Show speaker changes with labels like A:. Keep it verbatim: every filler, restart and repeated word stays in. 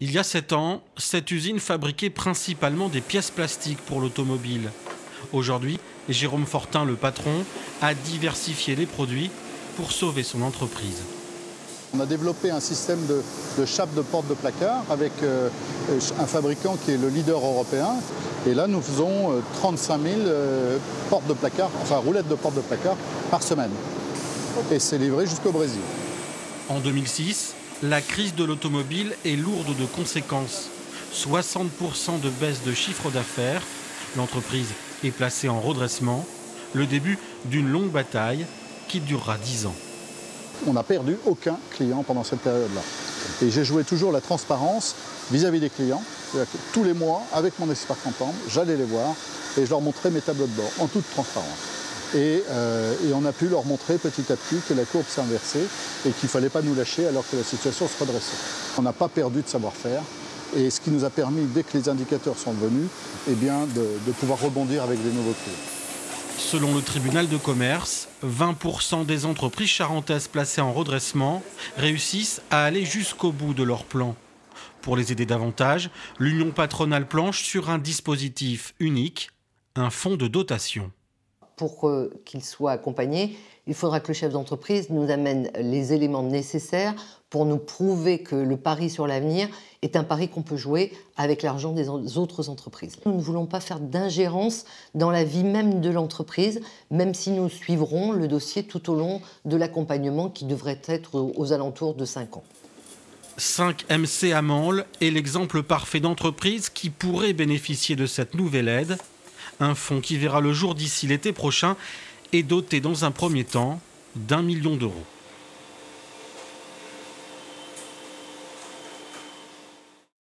A: Il y a sept ans, cette usine fabriquait principalement des pièces plastiques pour l'automobile. Aujourd'hui, Jérôme Fortin, le patron, a diversifié les produits pour sauver son entreprise.
B: On a développé un système de, de chape de porte de placard avec euh, un fabricant qui est le leader européen. Et là, nous faisons euh, trente-cinq mille euh, portes de placard, enfin roulettes de porte de placard par semaine. Et c'est livré jusqu'au Brésil.
A: En deux mille six, la crise de l'automobile est lourde de conséquences. soixante pour cent de baisse de chiffre d'affaires. L'entreprise est placée en redressement. Le début d'une longue bataille qui durera dix ans.
B: On n'a perdu aucun client pendant cette période-là. Et j'ai joué toujours la transparence vis-à-vis des clients. Tous les mois, avec mon expert comptable, j'allais les voir et je leur montrais mes tableaux de bord en toute transparence. Et, euh, et on a pu leur montrer petit à petit que la courbe s'est inversée et qu'il ne fallait pas nous lâcher alors que la situation se redressait. On n'a pas perdu de savoir-faire et ce qui nous a permis, dès que les indicateurs sont venus, eh bien, de, de pouvoir rebondir avec des nouveaux clients.
A: Selon le tribunal de commerce, vingt pour cent des entreprises charentaises placées en redressement réussissent à aller jusqu'au bout de leur plan. Pour les aider davantage, l'Union patronale planche sur un dispositif unique, un fonds de dotation.
C: Pour euh, qu'il soit accompagné, il faudra que le chef d'entreprise nous amène les éléments nécessaires pour nous prouver que le pari sur l'avenir est un pari qu'on peut jouer avec l'argent des autres entreprises. Nous ne voulons pas faire d'ingérence dans la vie même de l'entreprise, même si nous suivrons le dossier tout au long de l'accompagnement qui devrait être aux alentours de cinq ans.
A: cinq M C à Mansle est l'exemple parfait d'entreprise qui pourrait bénéficier de cette nouvelle aide. Un fonds qui verra le jour d'ici l'été prochain est doté dans un premier temps d'un million d'euros.